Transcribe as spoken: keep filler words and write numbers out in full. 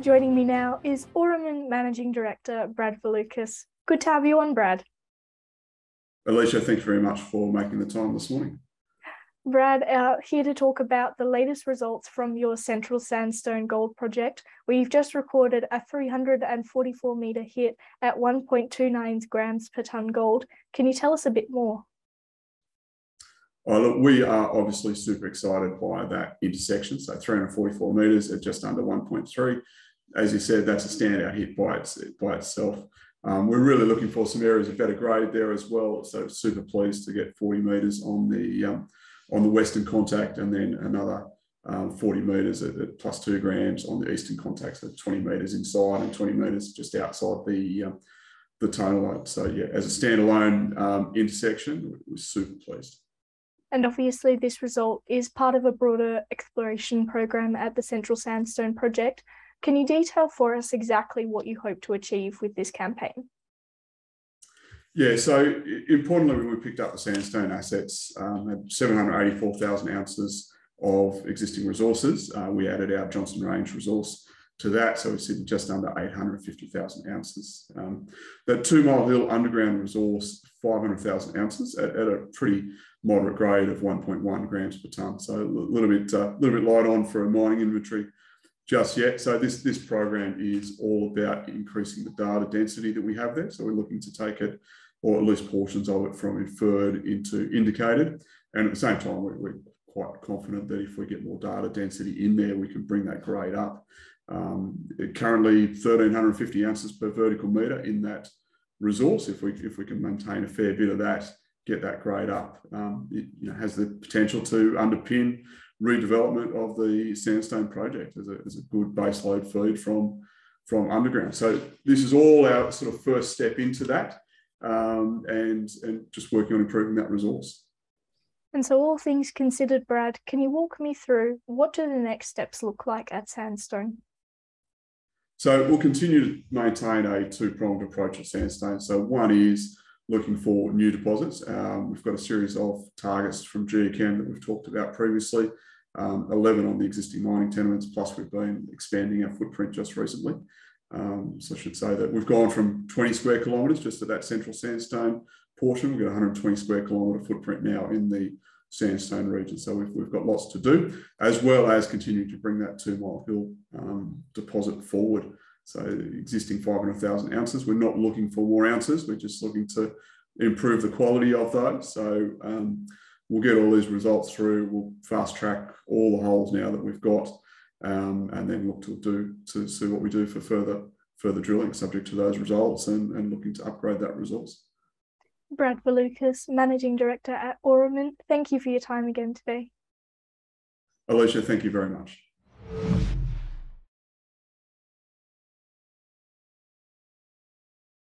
Joining me now is Aurumin Managing Director, Brad Valiukas. Good to have you on, Brad. Elisha, thank you very much for making the time this morning. Brad, uh, here to talk about the latest results from your Central Sandstone Gold Project, where you've just recorded a three hundred forty-four metre hit at one point two nine grams per tonne gold. Can you tell us a bit more? Oh, look, we are obviously super excited by that intersection. So three hundred forty-four metres at just under one point three. As you said, that's a standout hit by, its, by itself. Um, we're really looking for some areas of better grade there as well. So super pleased to get forty metres on the um, on the western contact, and then another um, forty metres at, at plus two grams on the eastern contact. So twenty metres inside and twenty metres just outside the um, the tonalite. So yeah, as a standalone um, intersection, we're super pleased. And obviously this result is part of a broader exploration program at the Central Sandstone Project. Can you detail for us exactly what you hope to achieve with this campaign? Yeah, so importantly, when we picked up the sandstone assets, um, had seven hundred eighty-four thousand ounces of existing resources. Uh, we added our Johnson Range resource to that, so we're sitting just under eight hundred fifty thousand ounces. Um, that Two Mile Hill underground resource, five hundred thousand ounces at, at a pretty moderate grade of one point one grams per tonne. So a little bit, uh, little bit light on for a mining inventory just yet. So this, this program is all about increasing the data density that we have there. So we're looking to take it, or at least portions of it, from inferred into indicated. And at the same time, we're, we're quite confident that if we get more data density in there, we can bring that grade up. Um, currently, one thousand three hundred fifty ounces per vertical metre in that resource. If we, if we can maintain a fair bit of that, get that grade up, um, it you know, has the potential to underpin redevelopment of the Sandstone project as a, as a good baseload feed from, from underground. So this is all our sort of first step into that, um, and, and just working on improving that resource. And so all things considered, Brad, can you walk me through what do the next steps look like at Sandstone? So we'll continue to maintain a two-pronged approach at Sandstone. So one is looking for new deposits. Um, we've got a series of targets from geochem that we've talked about previously, um, eleven on the existing mining tenements, plus we've been expanding our footprint just recently. Um, so I should say that we've gone from twenty square kilometres just to that Central Sandstone portion. We've got one hundred twenty square kilometre footprint now in the Sandstone region. So we've, we've got lots to do, as well as continuing to bring that Two Mile Hill um, deposit forward. So existing five hundred thousand ounces, we're not looking for more ounces, we're just looking to improve the quality of those. So um, we'll get all these results through, we'll fast track all the holes now that we've got, um, and then look to do to see what we do for further further drilling subject to those results, and, and looking to upgrade that resource. Brad Valiukas, Managing Director at Aurumin, thank you for your time again today. Elisha, thank you very much.